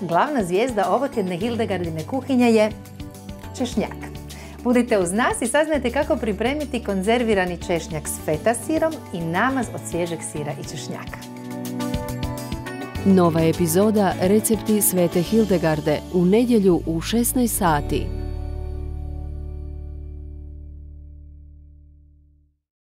glavna zvijezda ovotjedne Hildegardine kuhinje je češnjak. Budite uz nas i saznajte kako pripremiti konzervirani češnjak s feta sirom i namaz od svježeg sira i češnjaka. Nova epizoda Recepti Svete Hildegarde u nedjelju u 16 sati.